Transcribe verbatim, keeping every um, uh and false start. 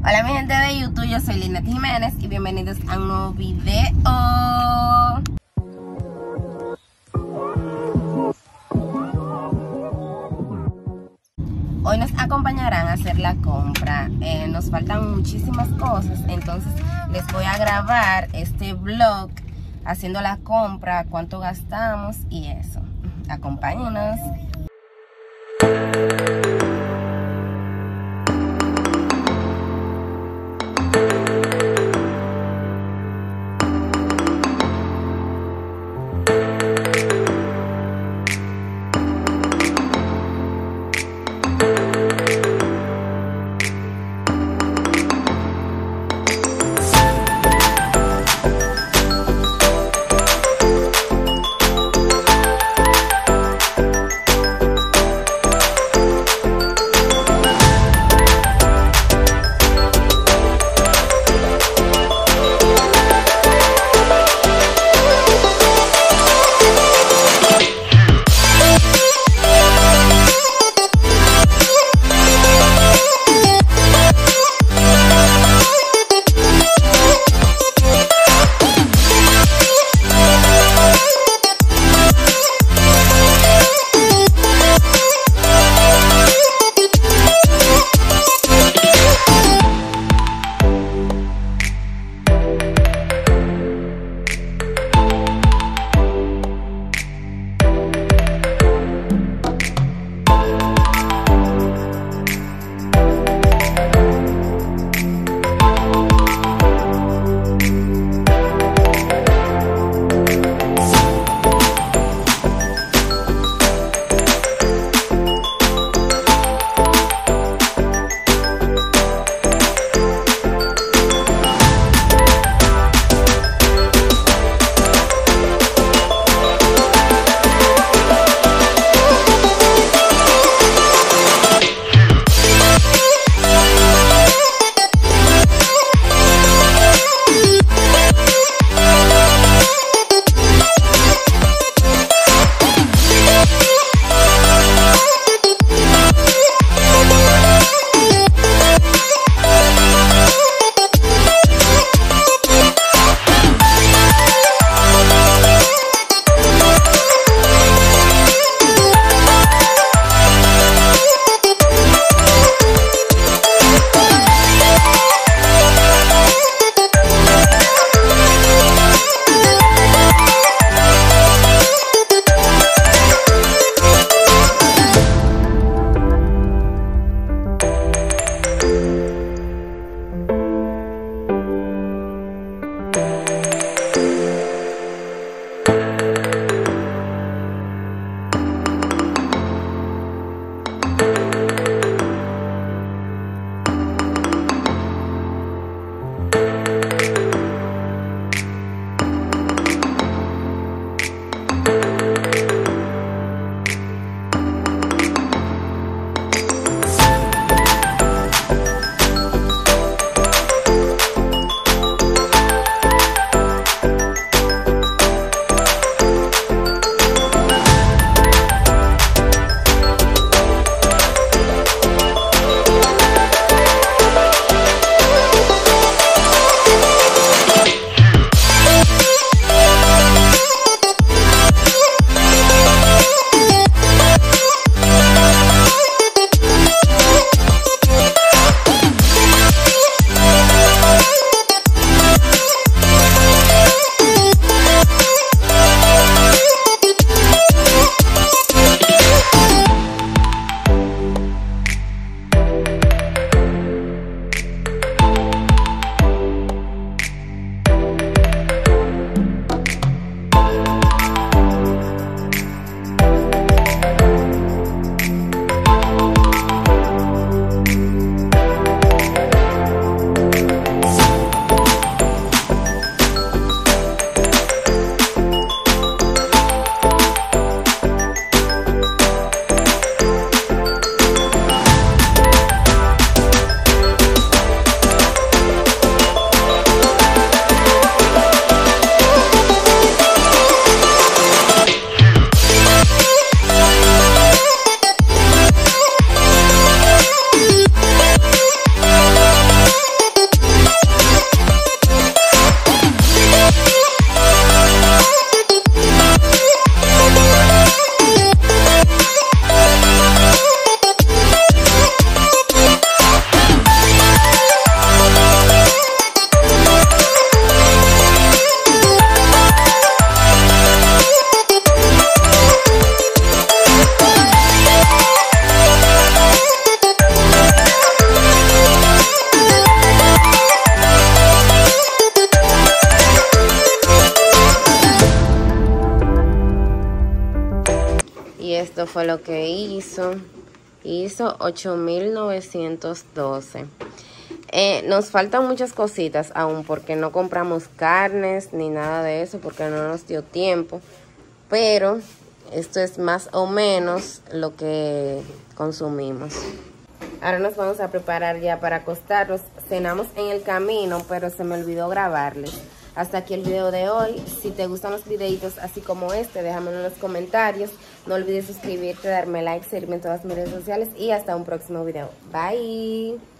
Hola mi gente de YouTube, yo soy Linet Jiménez y bienvenidos a un nuevo video. Hoy nos acompañarán a hacer la compra. Eh, nos faltan muchísimas cosas, entonces les voy a grabar este vlog haciendo la compra, cuánto gastamos y eso. Acompáñenos. Esto fue lo que hizo. Hizo ocho mil novecientos doce. Eh, nos faltan muchas cositas aún porque no compramos carnes ni nada de eso porque no nos dio tiempo. Pero esto es más o menos lo que consumimos. Ahora nos vamos a preparar ya para acostarnos. Cenamos en el camino, pero se me olvidó grabarles. Hasta aquí el video de hoy. Si te gustan los videitos así como este, déjamelo en los comentarios. No olvides suscribirte, darme like, seguirme en todas mis redes sociales y hasta un próximo video. Bye.